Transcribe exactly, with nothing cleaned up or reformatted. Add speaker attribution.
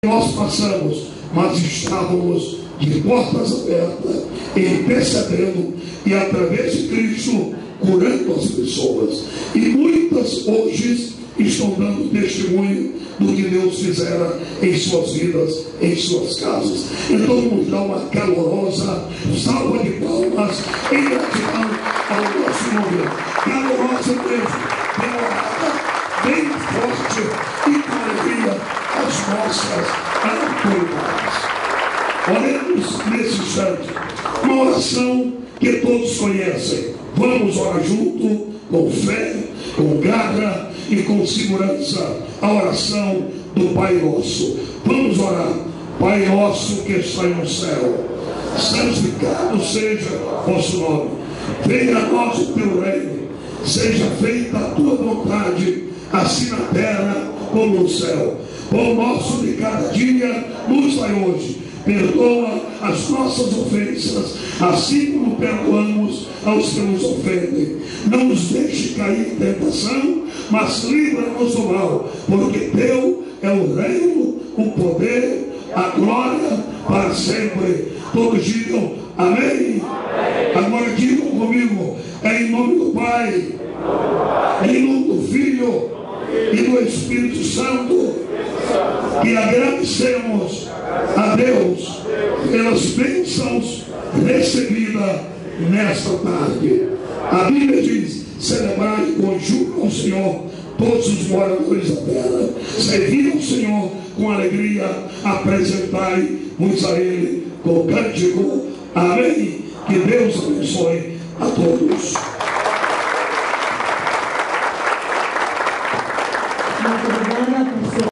Speaker 1: Nós passamos, mas estávamos de portas abertas, intercedendo e através de Cristo curando as pessoas. E muitas hoje estão dando testemunho do que Deus fizera em suas vidas, em suas casas. Então vamos dar uma calorosa salva de palmas em gratidão ao nosso nome. Calorosa mesmo, demorada, bem forte e com alegria as nossas autoridades. Oremos nesse instante, uma oração que todos conhecem. Vamos orar junto, com fé, com garra e com segurança, a oração do Pai Nosso. Vamos orar. Pai nosso que está no céu, santificado seja o vosso nome. Venha a nós o teu reino, seja feita a tua vontade, assim na terra como no céu. O nosso de cada dia nos dai hoje. Perdoa as nossas ofensas, assim como perdoamos aos que nos ofendem. Não nos deixe cair em tentação, mas livra-nos do mal, porque teu é o reino, o poder, a glória para sempre. Todos digam amém. Agora digam comigo, é em nome do Pai, em nome do Filho e do Espírito Santo, que agradecemos a Deus pelas bênçãos recebidas nesta tarde. A Bíblia diz: celebrai com júbilo ao Senhor todos os moradores da terra, servir ao Senhor com alegria, apresentai-vos a Ele com cântico. Amém. Que Deus abençoe a todos.